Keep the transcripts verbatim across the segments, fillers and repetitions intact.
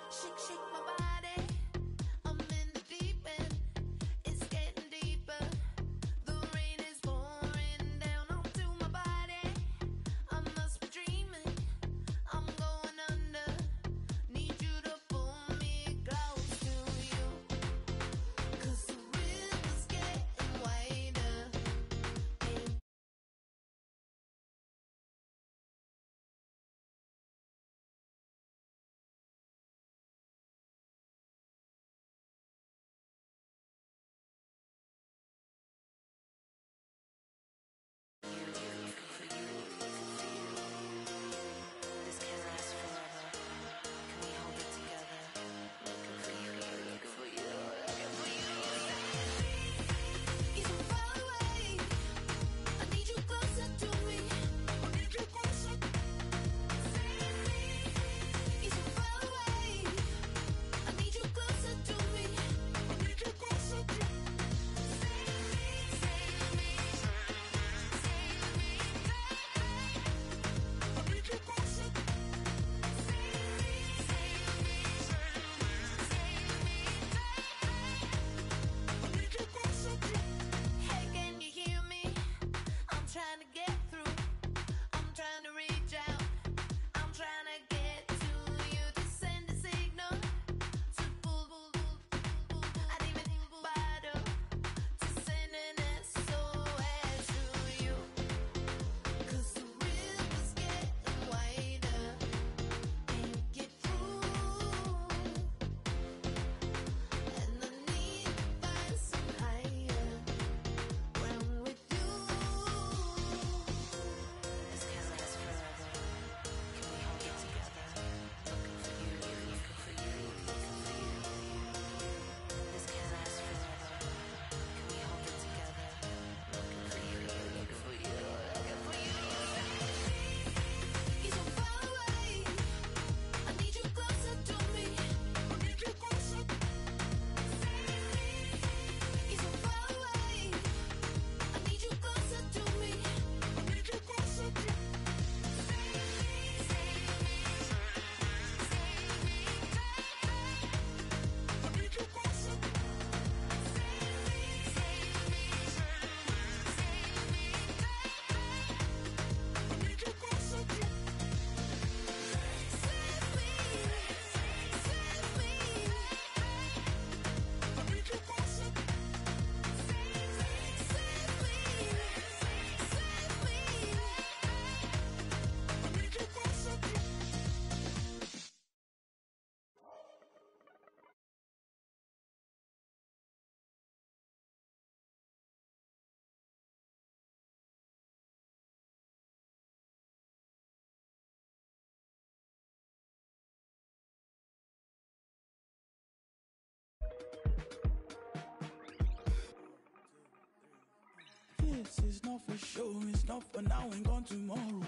This is not for show, it's not for now and gone tomorrow.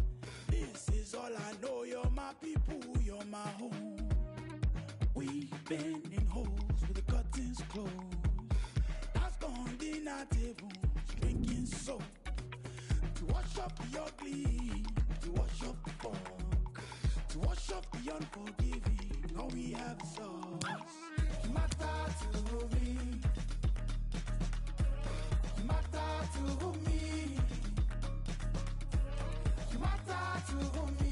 This is all I know, you're my people, you're my home. We've been in holes with the curtains closed. That's gone dinner table, drinking soap. To wash up the ugly, to wash up the funk, to wash up the unforgiving, all we have is us. You matter to me. You matter to me. You matter to me.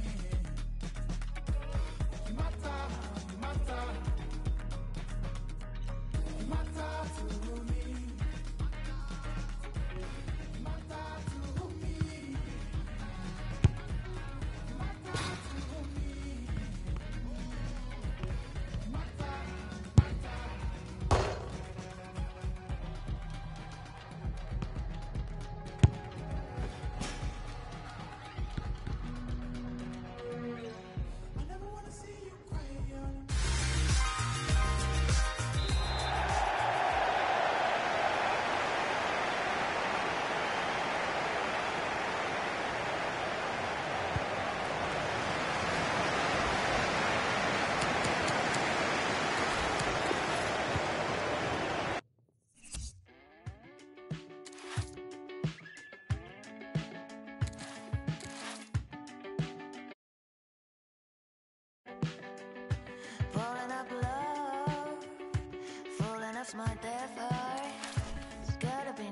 You matter, you matter. You matter to me. You matter to me. You matter to me. You matter, matter.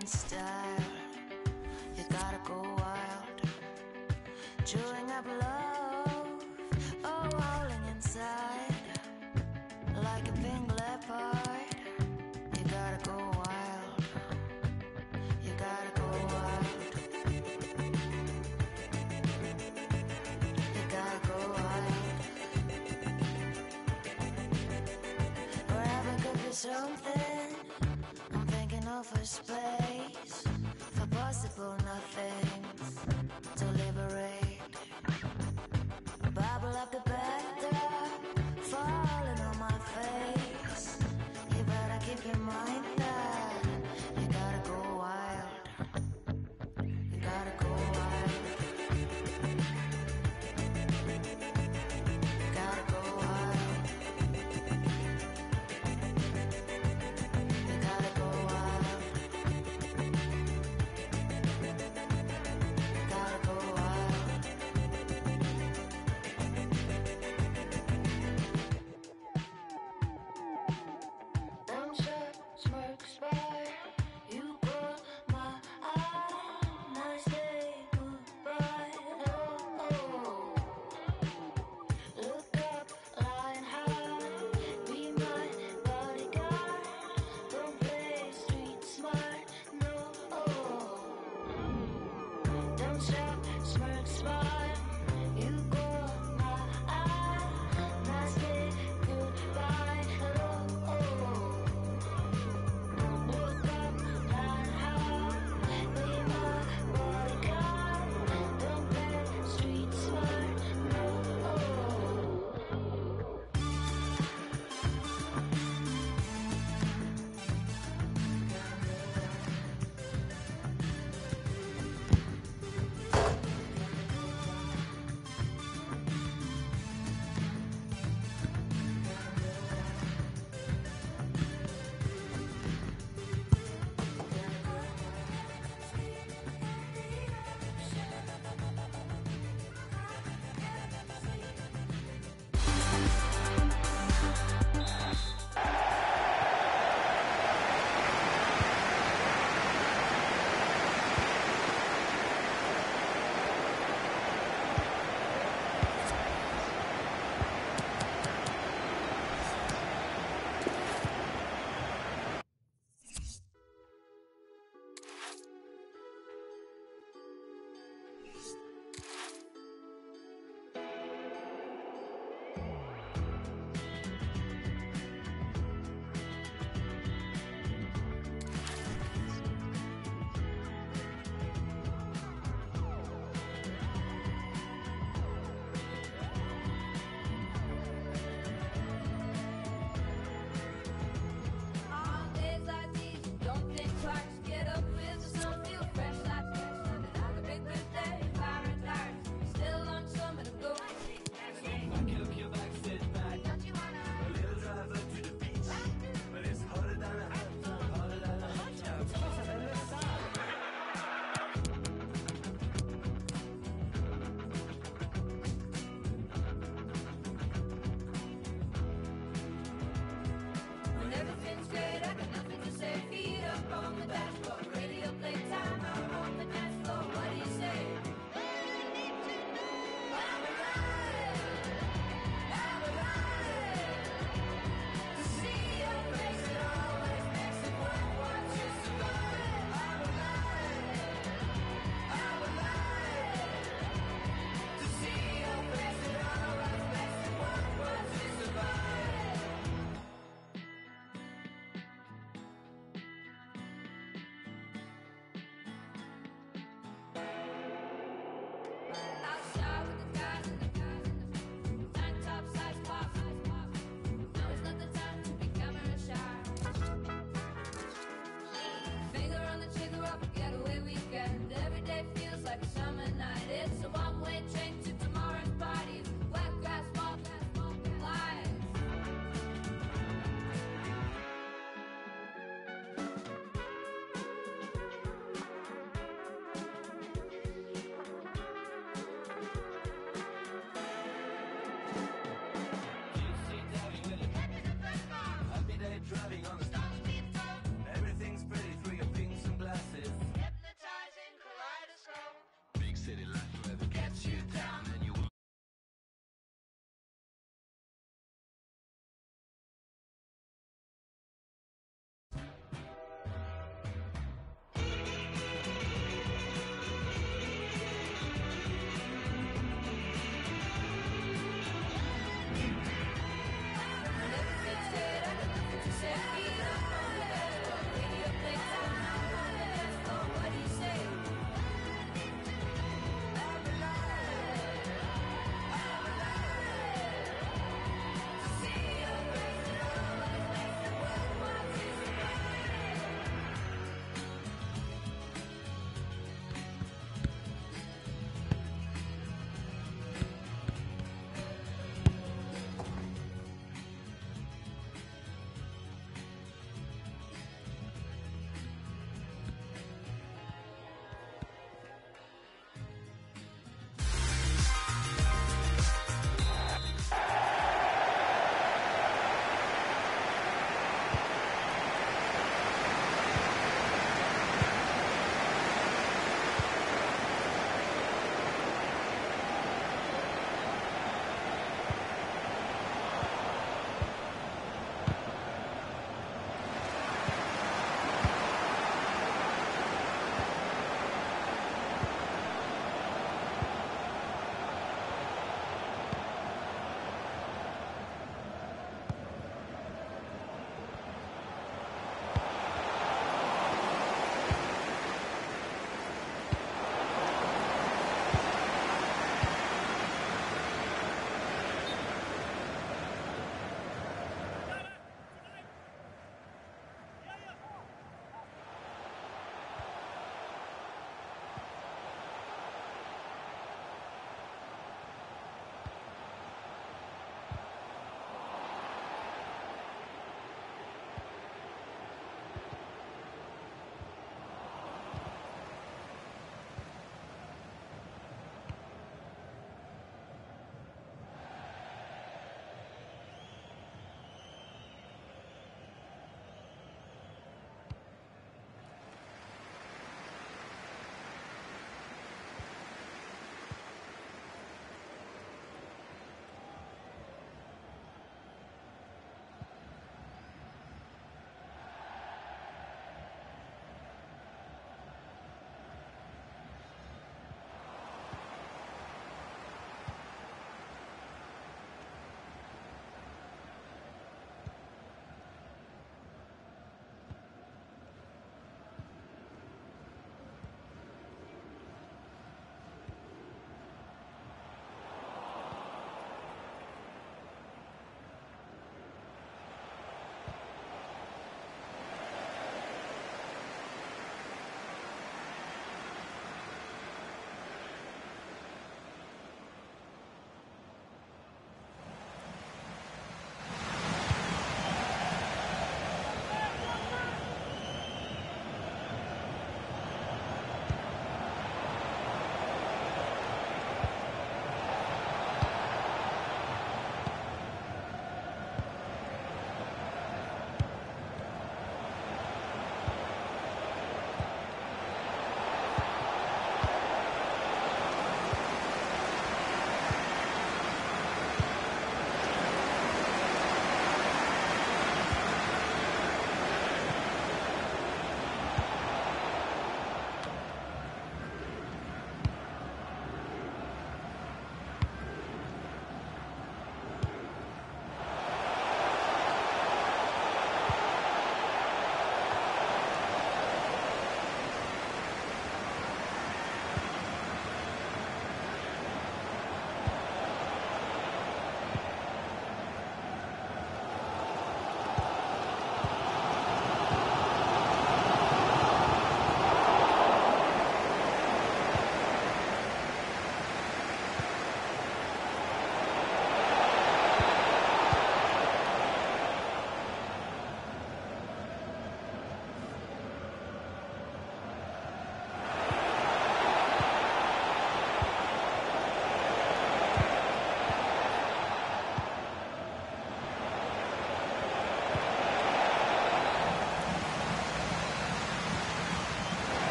in style. You gotta go wild, chewing up love, oh, howling inside like a pink leopard. You gotta go wild, you gotta go wild, you gotta go wild. Wherever could be something, I'm thinking of a space for possible nothings to liberate. Bubble up the backdrop, falling on my face. You better keep in mind that you gotta go wild, you gotta go wild, you gotta go wild, you gotta go wild.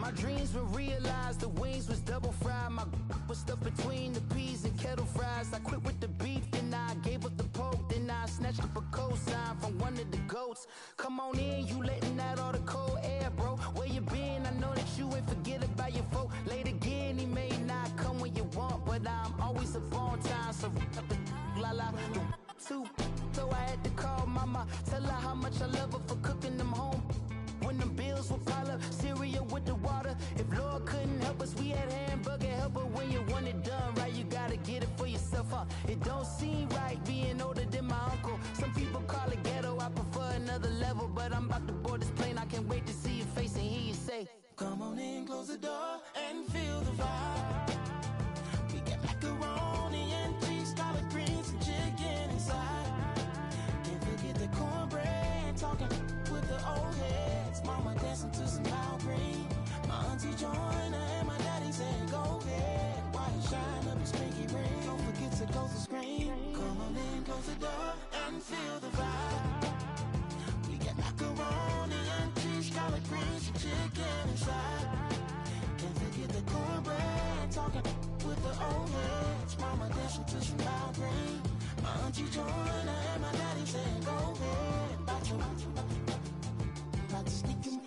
My dreams were realized, the wings was double fried. My was stuffed between the peas and kettle fries. I quit with the beef, then I gave up the pork. Then I snatched up a cosign from one of the goats. Come on in, you letting out all the cold air, bro. Where you been? I know that you ain't forget about your folk. Late again, he may not come when you want, but I'm always up on time. So la la, two. So I had to call mama, tell her how much I love her for cooking them home. When them bills would pile up, cereal with the water. If Lord couldn't help us, we had hamburger helper. When you want it done right, you gotta get it for yourself, huh? It don't seem right being older than my uncle. Some people call it ghetto, I prefer another level. But I'm about to board this plane, I can't wait to see your face and hear you say, come on in, close the door and feel the vibe. We got macaroni and cheese, collard greens and chicken inside. Can't forget the cornbread, talking with the old heads. Mama dancing to some loud green. My auntie joined her and my daddy said, go ahead. Why you shine up his pinky ring? Don't forget to close the screen. Come on in, close the door and feel the vibe. We got macaroni and cheese, collard greens and chicken inside. Can't forget the cornbread, talking with the old heads. Mama dancing to some loud green. My auntie joined her and my daddy said, go ahead. About to, about to, about to sneak in.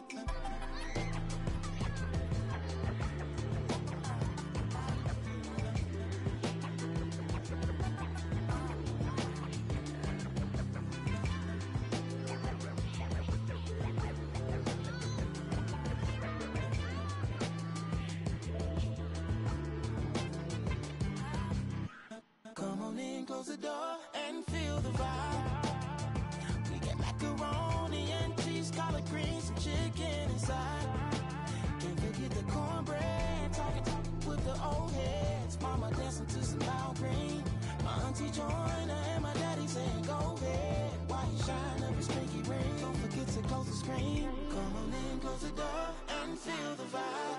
Come on in, close the door and feel the vibe. We got macaroni and cheese, collard greens and chicken inside. Can't forget the cornbread, talking with the old heads. Mama dancing to some loud green. My auntie joined her and my daddy said, go ahead. Why you shine up his pinky ring? Don't forget to close the screen. Come on in, close the door and feel the vibe.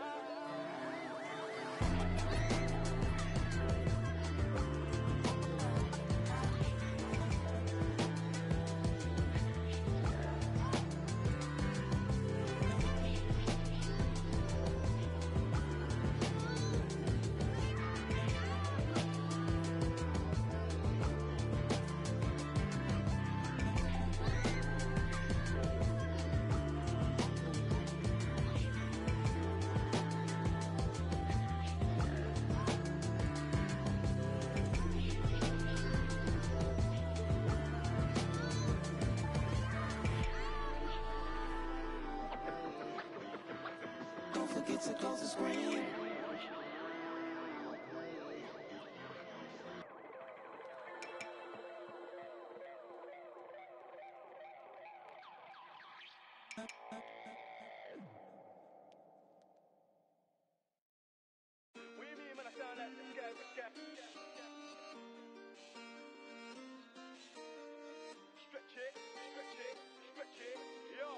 Forget to close the screen. What do you mean when I sound like this guy, this guy? Stretch it, stretch it, stretch it, yo.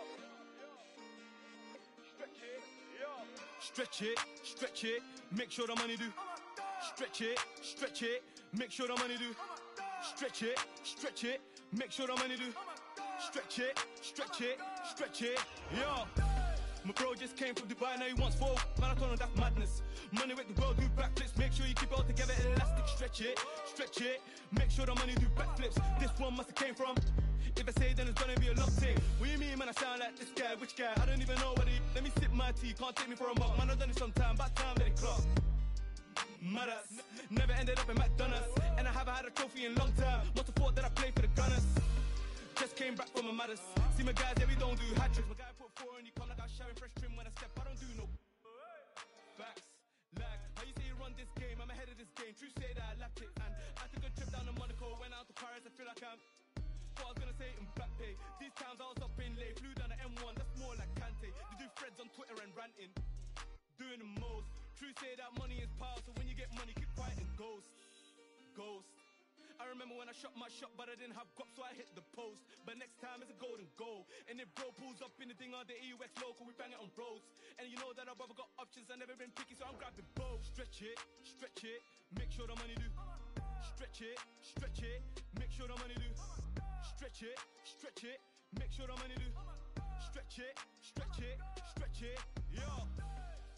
Stretch it, yo. Stretch it, stretch it, make sure the money do. Stretch it, stretch it, make sure the money do. Stretch it, stretch it, make sure the money do. Stretch it, stretch it, stretch it, yo. My bro just came from Dubai, now he wants four. Man, I told him that's madness. Money with the world, do backflips. Make sure you keep it all together, elastic. Stretch it, stretch it. Make sure the money do backflips. This one must have came from. If I say then it's gonna be a long thing. What do you mean, man? I sound like this guy, which guy? I don't even know what he. Let me sip my tea, can't take me for a mug. Man, I've done it sometime, about time let it clock. Madass, never ended up in McDonald's. And I haven't had a trophy in a long time. Must have thought that I played for the Gunners. Just came back from a Maddest. See my guys, yeah, we don't do hat tricks. My guy put four and he come like I'm showering fresh trim when I step. I don't do no facts. Like, how you say you run this game? I'm ahead of this game. True say that I lapped it. And I took a trip down to Monaco, went out to Paris. I feel like I'm. What I was gonna say in Black Pay. These times I was up in late, flew down to M one. That's more like Kante. They do threads on Twitter and ranting, doing the most. True say that money is power, so when you get money, keep quiet and ghost, ghost. I remember when I shot my shot, but I didn't have guap, so I hit the post. But next time it's a golden goal. And if bro pulls up in the thing on the E U X local, we bang it on roads. And you know that I've ever got options, I've never been picky, so I'm grabbing both. Stretch it, stretch it, make sure the money do. Stretch it, stretch it, make sure the money do. Stretch it, stretch it, make sure the money do. Stretch it, stretch it, stretch it, yo.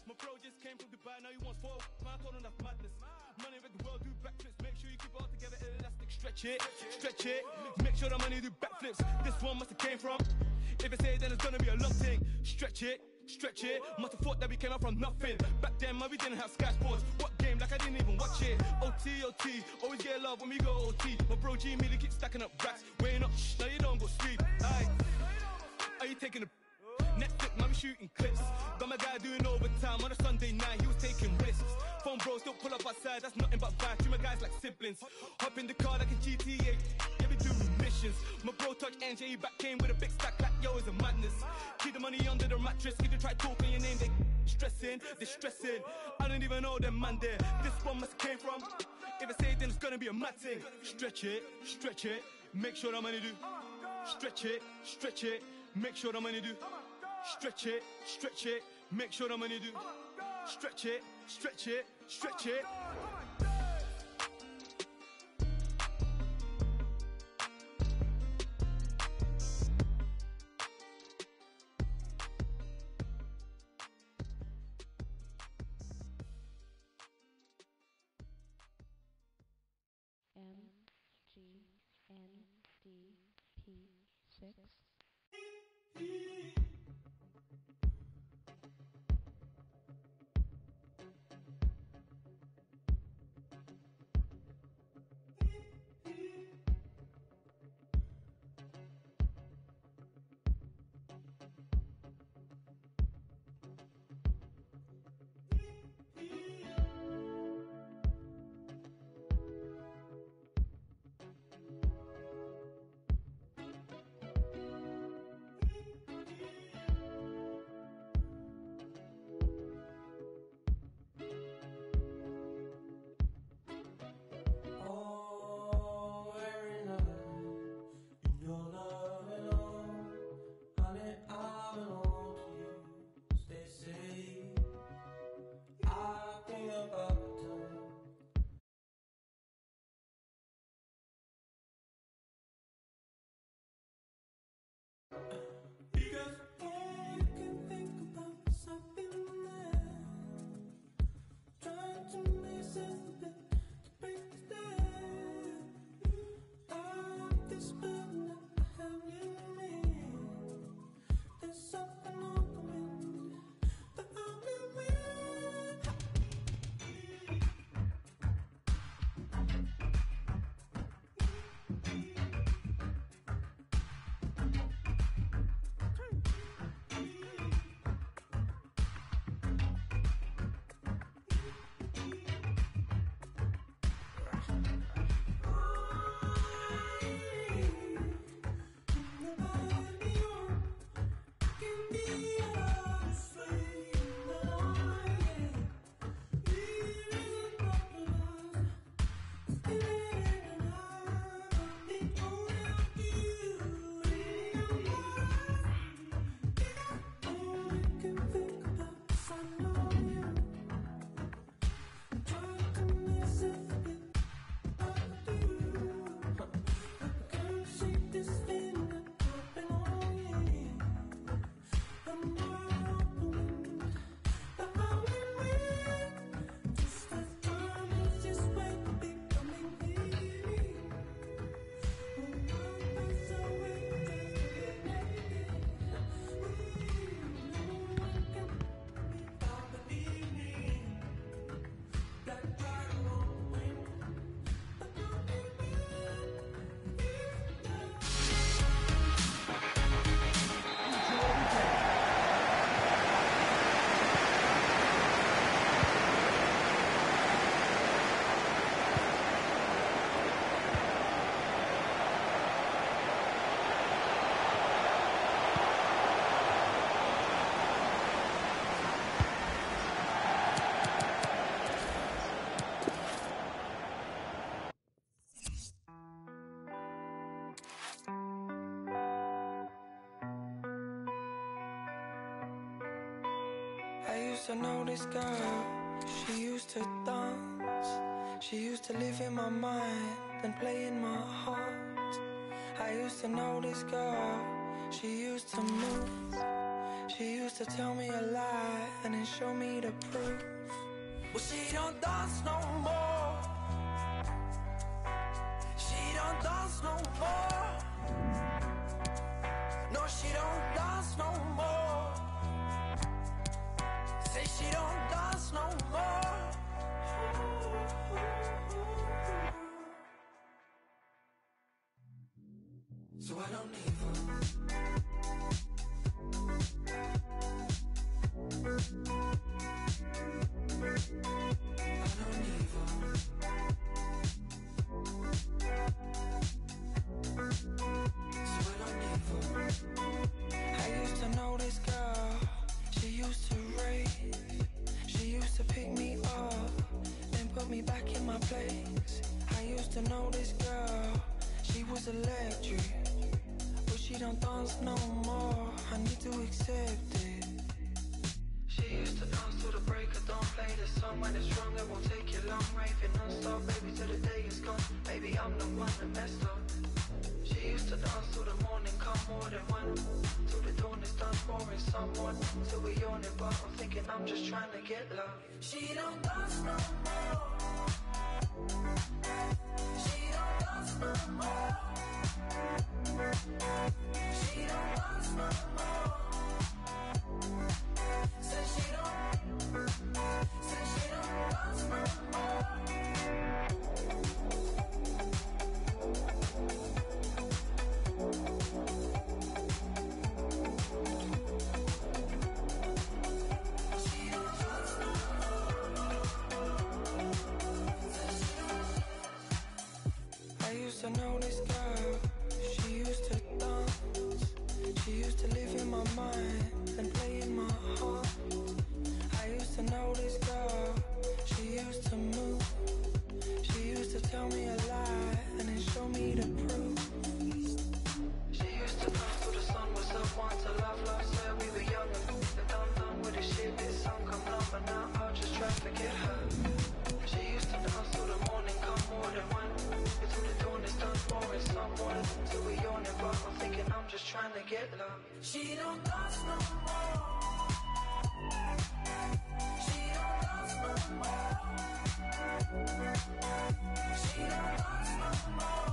My bro just came from Dubai, now he wants four. Man, I told him that's madness. Money make the world do backflips. Make sure you keep it all together, elastic. Stretch it, stretch it. Make sure the money do backflips. This one must have came from. If I say it, then it's gonna be a long thing. Stretch it, stretch it. Must have thought that we came out from nothing. Back then, man, we didn't have Sky Sports. What game? Like I didn't even watch it. O T, O T. Always get love when we go O T. My bro G immediately keeps stacking up racks. Weighing up, shh, now you don't go sleep. Aye. Are you taking a Netflix, man, we shooting clips. Got my guy doing overtime on a Sunday night, he was taking risks. Phone bros don't pull up outside, that's nothing but bad. Treat my guys like siblings. Hop in the car like a G T A, yeah, we do missions. My bro touch N J, he back came with a big stack like yo, it's a madness. Keep the money under the mattress, if you try talking your name, they stressing, they stressing. I don't even know them man there, this one must came from. If I say it, then it's gonna be a mad thing. Stretch it, stretch it, make sure the money do. Stretch it, stretch it, make sure the money do. Stretch it, stretch it, make sure the money do. Stretch it, stretch it, stretch it. M G N D P six. I used to know this girl, she used to dance. She used to live in my mind and play in my heart. I used to know this girl, she used to move. She used used to tell me a lie and then show me the proof. Well, she don't dance no more. She don't dance no more. No, she don't dance no more. Say she don't dance no more. So I don't need her. I don't need her. So I don't need her. I used to know this girl. She used to rave. She used to pick me up, then put me back in my place. I used to know this girl. She was electric, but she don't dance no more. I need to accept it. She used to dance till the break of dawn. Play the song when it's wrong, it won't take you long. Raving non-stop, baby, till the day is gone. Baby, I'm the one that messed up. She used to dance till the morning, come more than one. Till the dawn is done, boring someone. Till we yawning, but I'm thinking I'm just trying to get love. She don't dance no more. She don't dance no more. She don't dance no more. Say she don't, say she don't dance no more. I used to know this girl. She used to dance. She used to live in my mind and play in my heart. I used to know this girl. She used to move. She used to tell me a lie and then show me the proof. She used to dance till the sun was up. Want to love, love, swear we were young and done, done with the shit. This song come up, but now I'll just try to forget her. She used to dance till the morning, come more than one. Till the dawn is done, boring someone. Till we yawning, but I'm thinking I'm just trying to get love. She don't dance no more. She don't dance no more. She don't dance no more.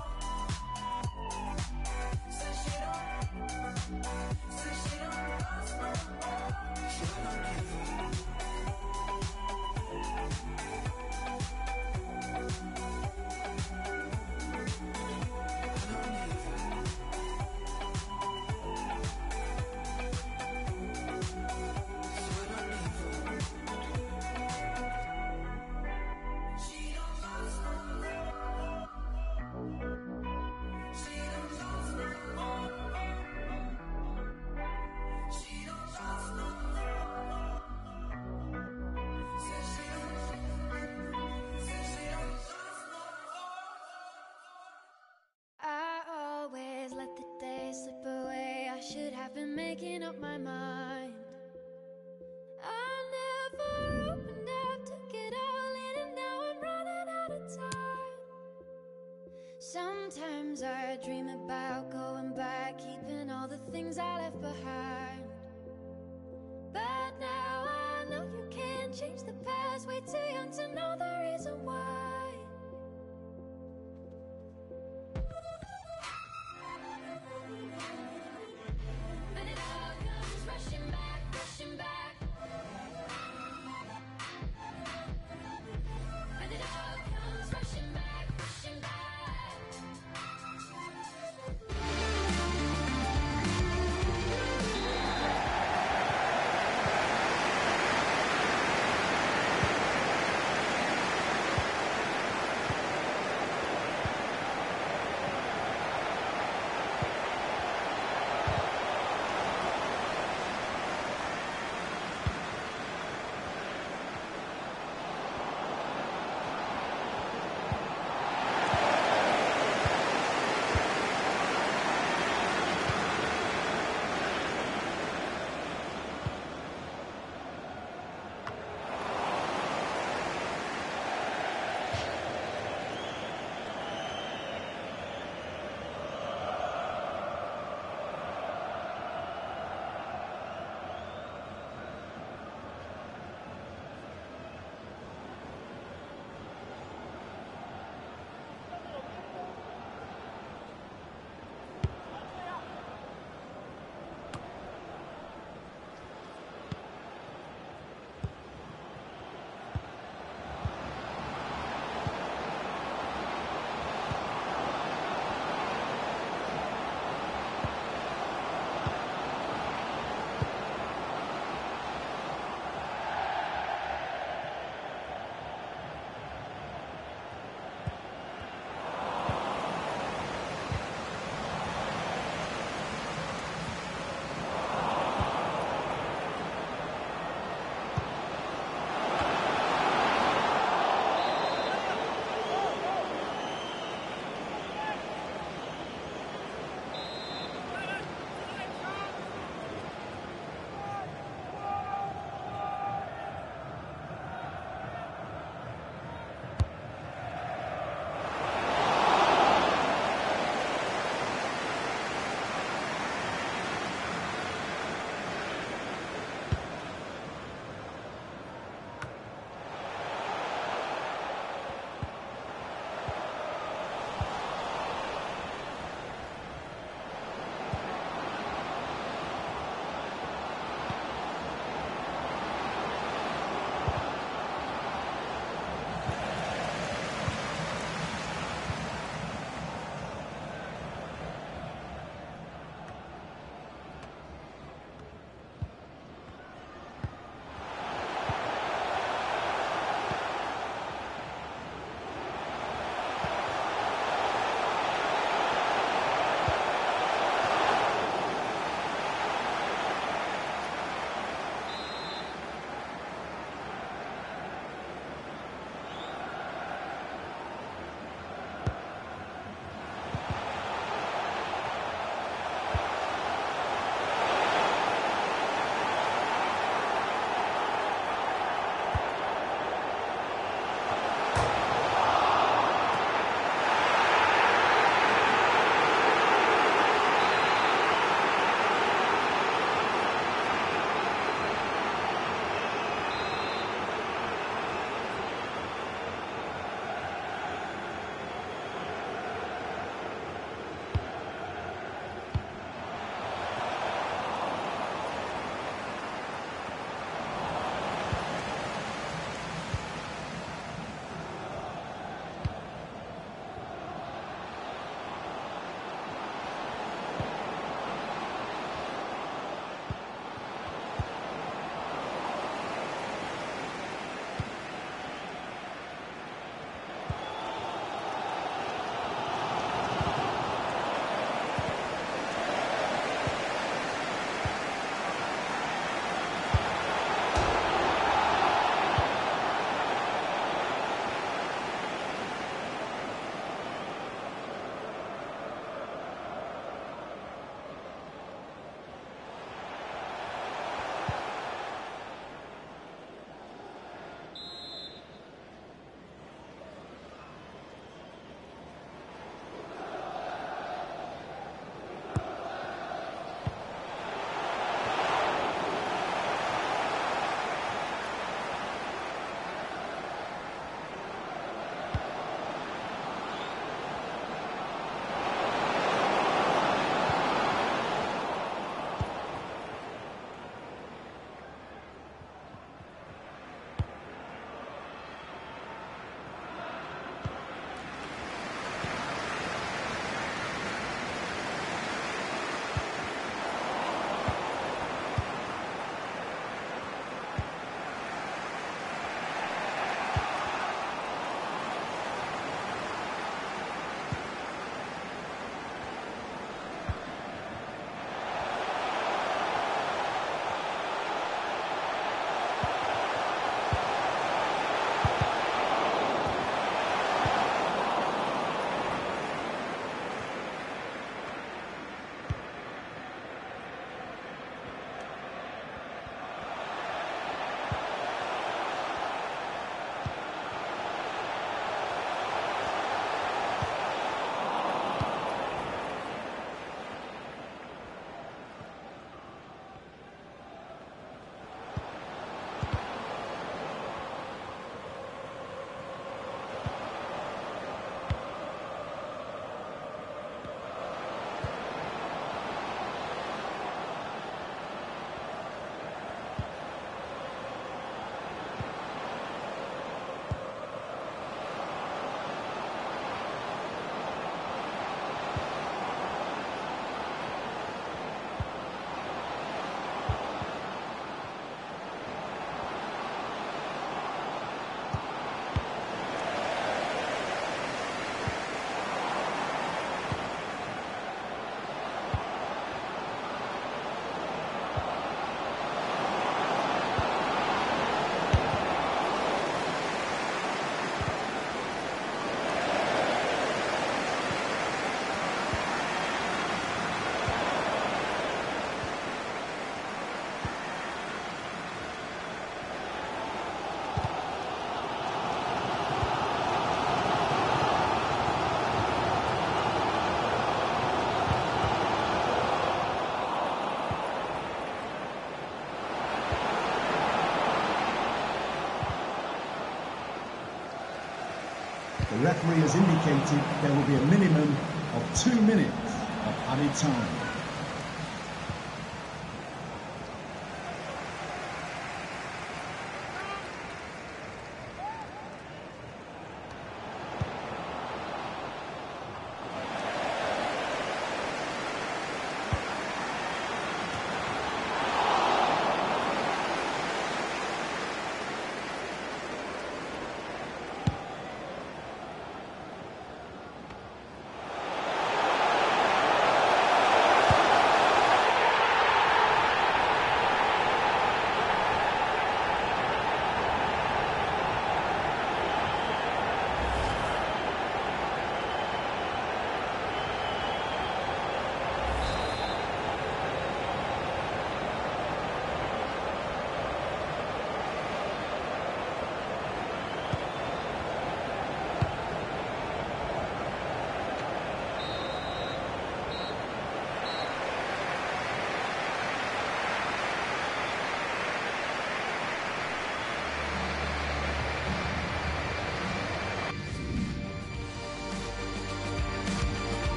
Say she don't, say she don't dance no more. She don't need her. Should have been making up my mind. I never opened up, took it all in, and now I'm running out of time. Sometimes I dream about going back, keeping all the things I left behind. But now I know you can't change the past, way too young to know the reason why. The referee has indicated there will be a minimum of two minutes of added time.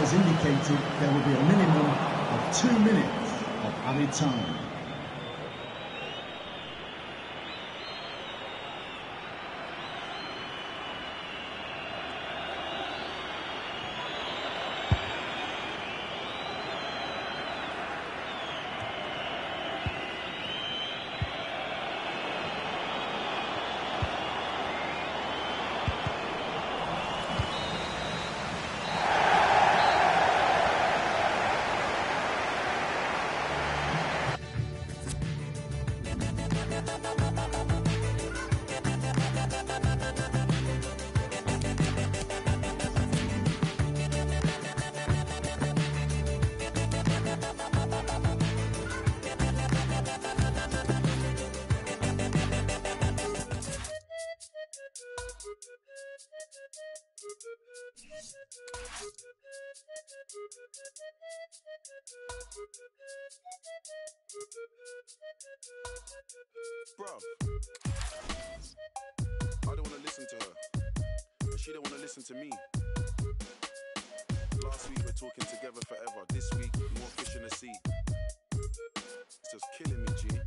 as indicated, there will be a minimum of two minutes of added time. Bruv, I don't want to listen to her, but she don't want to listen to me. Last week we're talking together forever. This week, more fish in the sea. It's just killing me, G.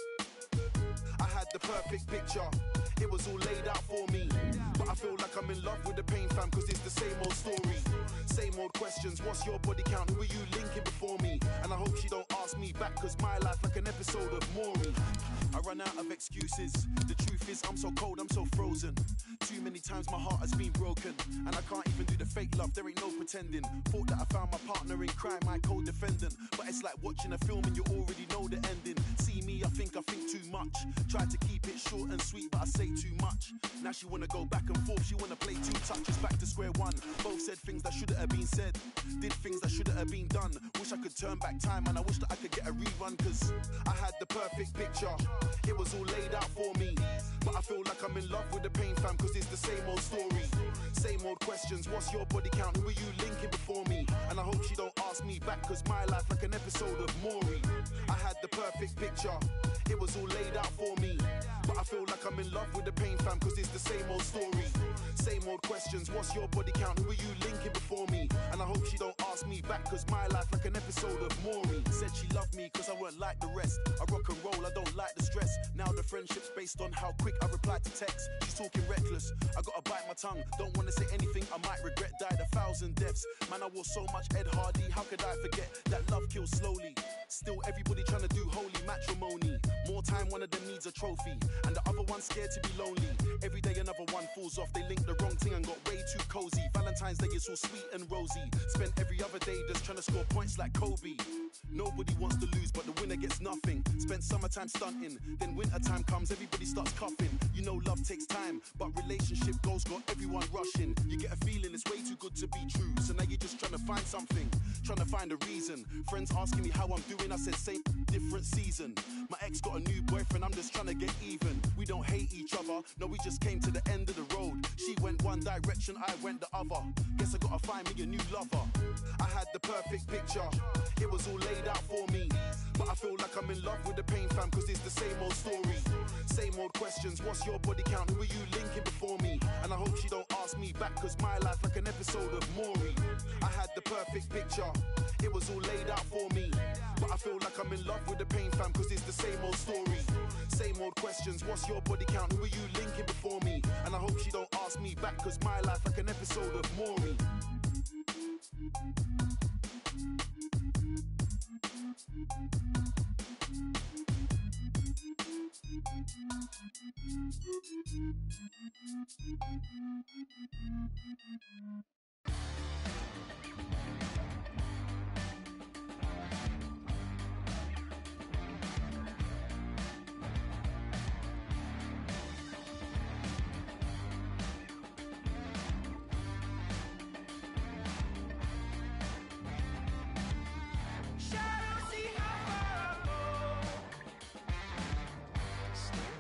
I had the perfect picture. It was all laid out for me. But I feel like I'm in love with the pain, fam, cause it's the same old story. Same old questions, what's your body count? Who are you linking before me? And I hope she don't ask me back, cause my life like an episode of Maury. I run out of excuses. The truth is I'm so cold, I'm so frozen. Too many times my heart has been broken, and I can't even do the fake love, there ain't no pretending. Thought that I found my partner in crime, my co-defendant. But it's like watching a film and you already know the ending. See me, I think I think too much. Tried to keep it short and sweet, but I say too much. Now she wanna go back and forth, she wanna play two touches, back to square one. Both said things that shouldn't have been said, did things that shouldn't have been done. Wish I could turn back time, and I wish that I could get a rerun, cause I had the perfect picture. It was all laid out for me. But I feel like I'm in love with the pain, fam, cause it's the same old story. Same old questions, what's your body count? Who are you linking before me? And I hope she don't ask me back, cause my life like an episode of Maury. I had the perfect picture. It was all laid out for me. But I feel like I'm in love with the pain, fam, cause it's the same old story. Same old questions, what's your body count? Who are you linking before me? And I hope she don't ask me back, cause my life like an episode of Maury. Said she loved me cause I weren't like the rest. I rock and roll, I don't like the stress. Now the friendship's based on how quick I reply to text. She's talking reckless, I gotta bite my tongue. Don't wanna say anything I might regret. Died a thousand deaths. Man, I wore so much Ed Hardy. How could I forget that love kills slowly? Still everybody trying to do holy matrimony. More time one of them needs a trophy, and the other one's scared to be lonely. Every day another one falls off. They linked the wrong thing and got way too cozy. Valentine's Day is all sweet and rosy. Spent every other day just trying to score points like Kobe. Nobody wants to lose, but the winner gets nothing. Spent summertime stunting, then wintertime comes, everybody starts cuffing. You know love takes time, but relationship goals got everyone rushing. You get a feeling it's way too good to be true, so now you're just trying to find something, trying to find a reason. Friends asking me how I'm doing, I said same, different season. My ex got a new boyfriend, I'm just trying to get even. We don't hate each other, no, we just came to the end of the road. She went one direction, I went the other. Guess I gotta find me a new lover. I had the perfect picture, it was all laid out for me. But I feel like I'm in love with the pain, fam, cause it's the same old story. Same old questions, what's your body count? Who are you linking before me? And I hope she don't ask me back, cause my life like an episode of Maury. I had the perfect picture, it was all laid out for me. But I feel like I'm in love with the pain, fam, cause it's the same old story. Same old questions, what's your body count? Who are you linking before me? And I hope she don't ask me back, cause my life like an episode of Maury.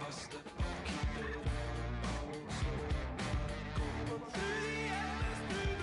Through the atmosphere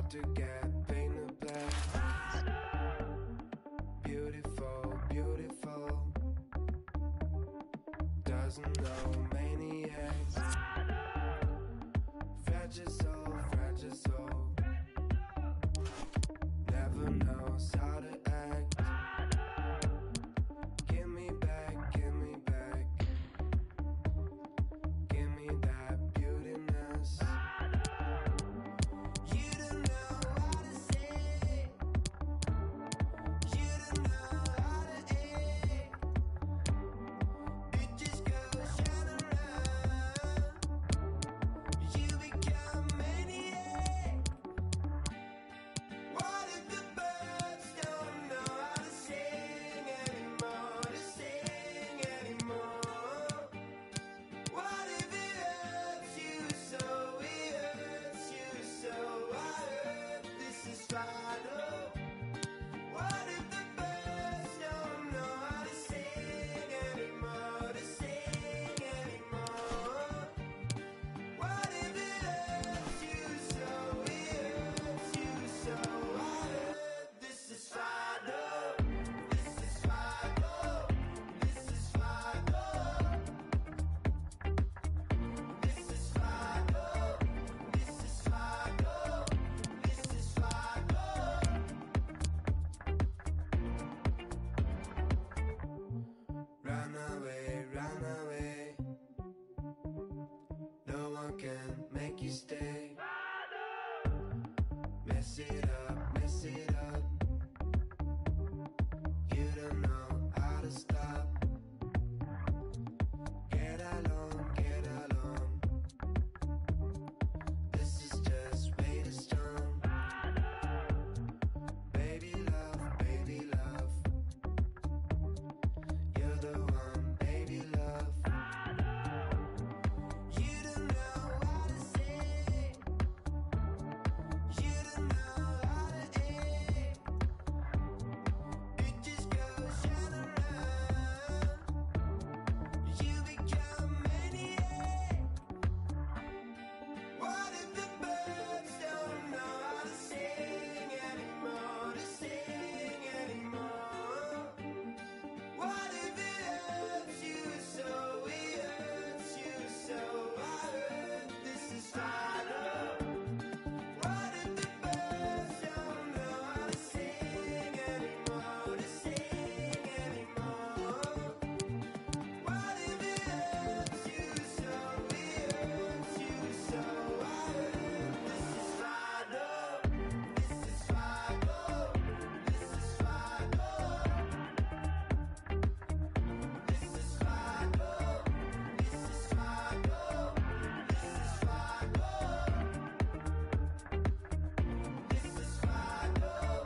hard to get painted black. Beautiful, beautiful. Doesn't know maniacs. Fragile soul, fragile soul. Never knows how to act. Give me back, give me back. Give me that beautiness. You don't know how to say. You don't know how to ache. It just goes shine around. You become maniac. What if the birds don't know how to sing anymore? To sing anymore. What if it hurts you so? It hurts you so. I heard this is final. What if the birds don't know how to sing anymore? To sing anymore. What if it hurts you so? It hurts you so. I heard this is final. This is final. This is final. This is final. This is final. This is final. Run away, run away. No one can make you stay. Mess it up, mess it up. You don't know how to stop. Get along, get along. This is just way too strong. Baby love, baby love. You're the one, baby love. You don't know how to say. You don't know how to ache. It just goes shine around. You become maniac. What if the birds don't know how to sing anymore? To sing anymore. What if it hurts you so? It hurts you so. I heard this is final. What if the birds don't know how to sing anymore? To sing anymore. What if it hurts you so? It hurts you so. I heard this is final. This is final. This is final. This is final. This is final. This is final. This is final.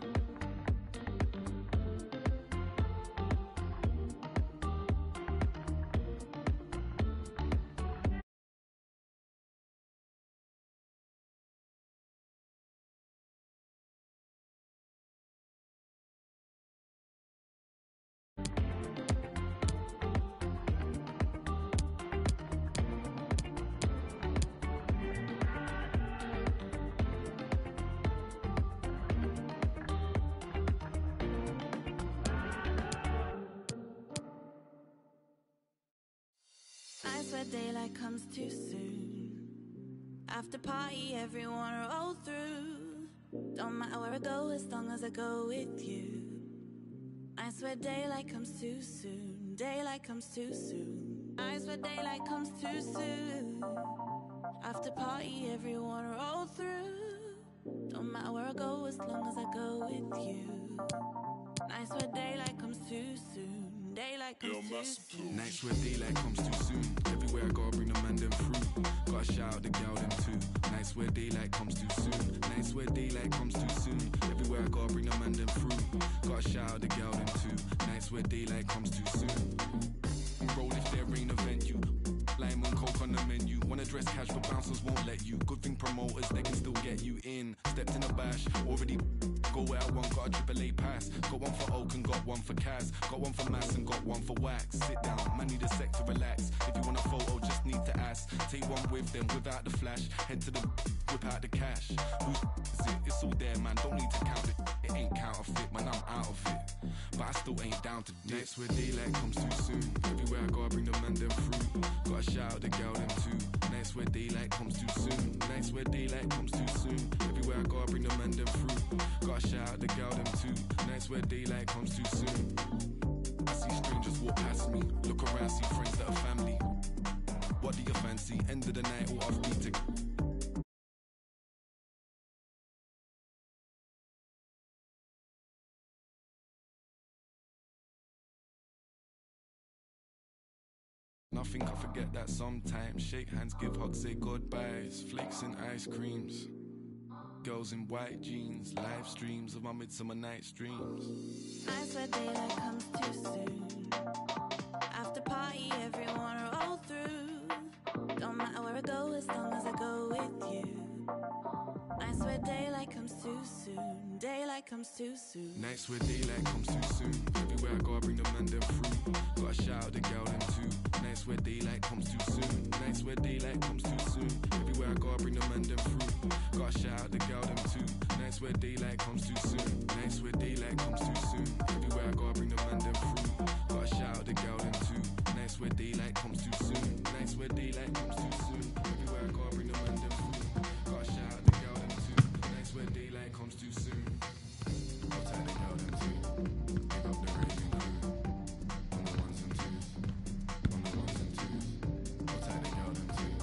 I swear daylight comes too soon. After party, everyone roll through. Don't matter where I go as long as I go with you. I swear daylight comes too soon. Daylight comes too soon. I swear daylight comes too soon. After party, everyone roll through. Don't matter where I go as long as I go with you. I swear daylight comes too soon. Daylight comes too soon. Nights where daylight comes too soon. Everywhere I go, I bring the man them through. Gotta shout out the gal them too. Nights where daylight comes too soon. Nights where daylight comes too soon. Everywhere I go, I bring the man them through. Gotta shout out the gal them too. Nights where daylight comes too soon. Roll if there ain't a venue. Lime and coke on the menu. Wanna dress cash but bouncers won't let you. Good thing promoters, they can still get you in. in, stepped in a bash, already go where I want, got a triple A pass. Got one for Oak and got one for Kaz. Got one for Mass and got one for Wax. Sit down, man need a sec to relax. If you want a photo, just need to ask. Take one with them without the flash. Head to the whip out the cash. Who's is it? It's all there, man, don't need to count it. It ain't counterfeit, man, I'm out of it. But I still ain't down to dip. Nights where daylight comes too soon. Everywhere I go I bring the man them through. Gotta shout out the gal them too. Nights where daylight comes too soon. Nights where daylight comes too soon. Everywhere I go I bring the man them through. Gotta shout out the gal them too. Nights where daylight comes too soon. I see strangers walk past me. Look around, see friends that are family. What do you fancy? End of the night all off me to Nothing, I forget that sometimes. Shake hands, give hugs, say goodbyes. Flakes and ice creams. Girls in white jeans. Live streams of my midsummer night's dreams. I swear daylight comes too soon. After party, everyone roll through. Don't matter where I go as long as I go with you. I swear daylight comes too soon. Daylight comes too soon. Nights where daylight comes too soon. Everywhere I go I bring the man them through. Gotta shout out the gal them too. Nights where daylight comes too soon. Nights where daylight comes too soon. Everywhere I go I bring the man them through. Gotta shout out the gal them too. Nights where daylight comes too soon. Nights where daylight comes too soon. Everywhere I go I bring the man them through. Gotta shout out the gal them too. Nights where daylight comes too soon. Nights where daylight comes too soon. Everywhere I go I bring the man them through. Gotta shout out the gal them too. Nights where daylight comes too soon. I'll tell the gal them too. Pick up the raving crew. On the ones and twos. On the ones and twos. I'll tell the gal them too.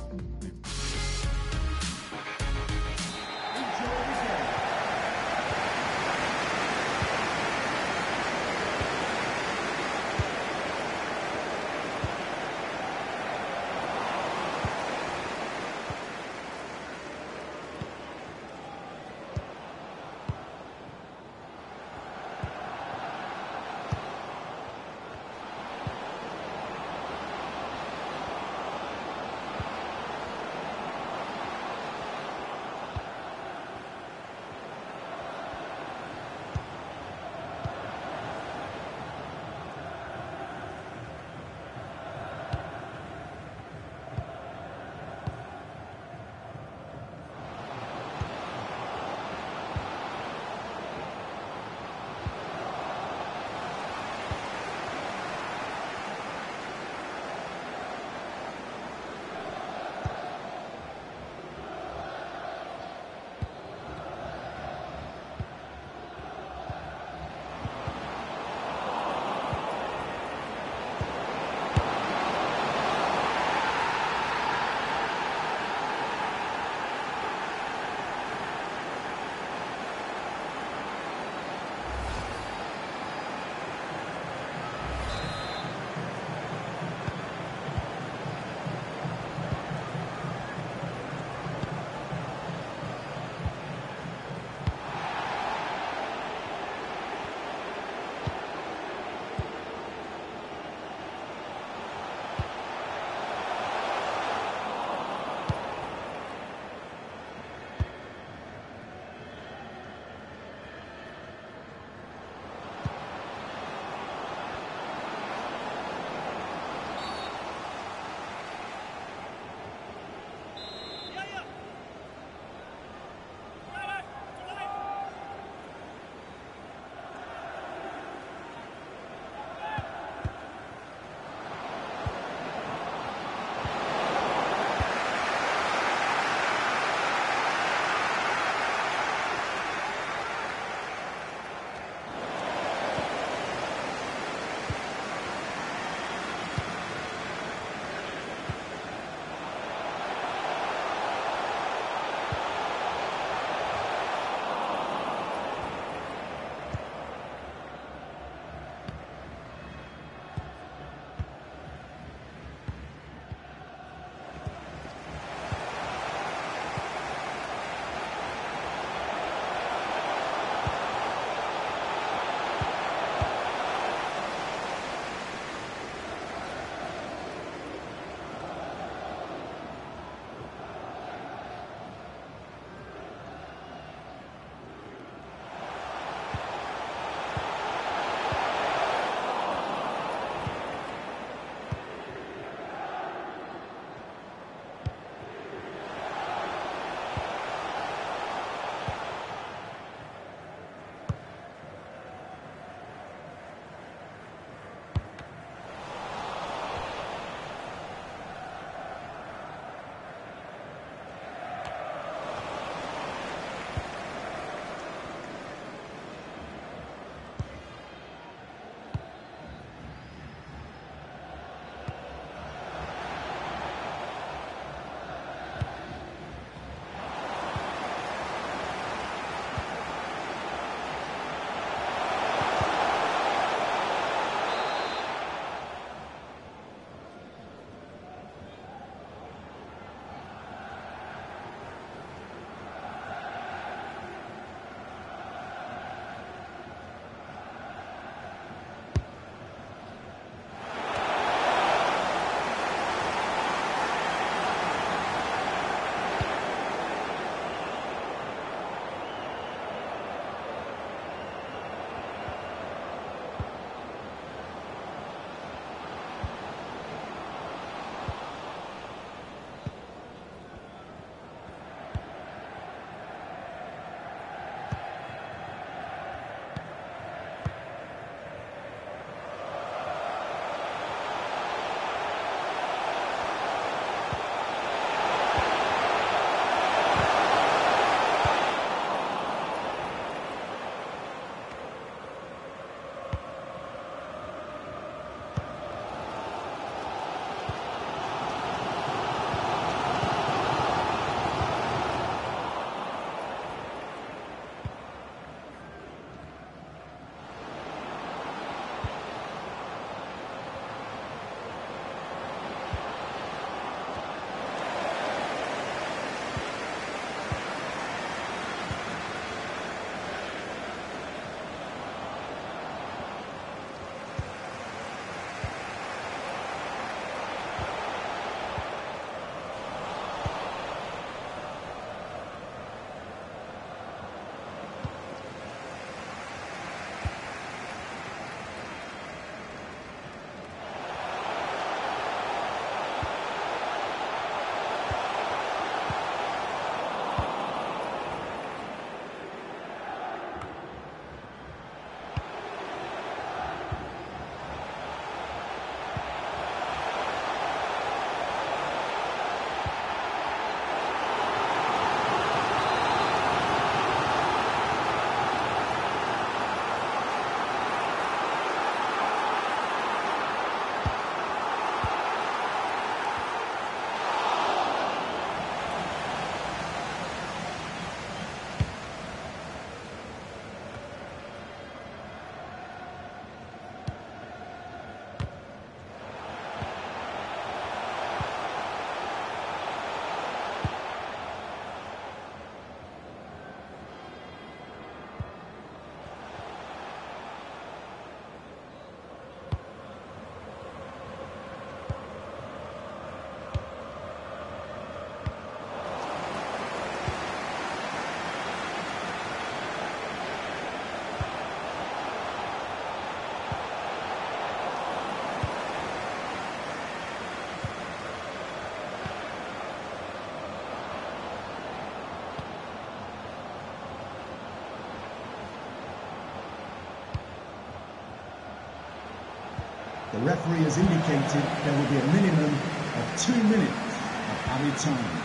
The referee has indicated there will be a minimum of two minutes of added time.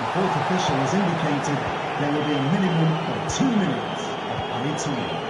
fourth official has indicated there will be a minimum of two minutes of added time.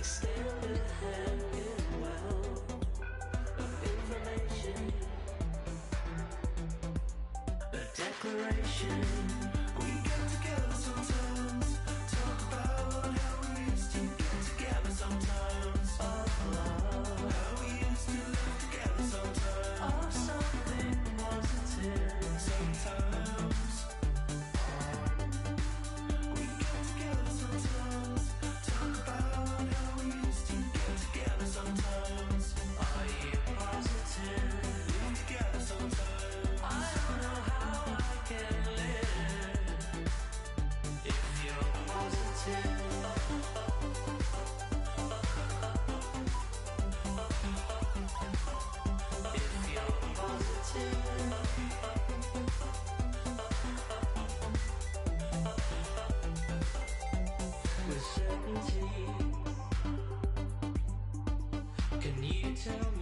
Extend a hand in well of information. A declaration. We get together sometimes. Talk about how we used to get together sometimes. Oh, how we used to live together sometimes. Oh, something positive sometimes. We get together sometimes. Talk about how we used to get together sometimes. Are you positive? Live together sometimes. I don't know how I can live if you're positive. If you're positive. With certainty, can you tell me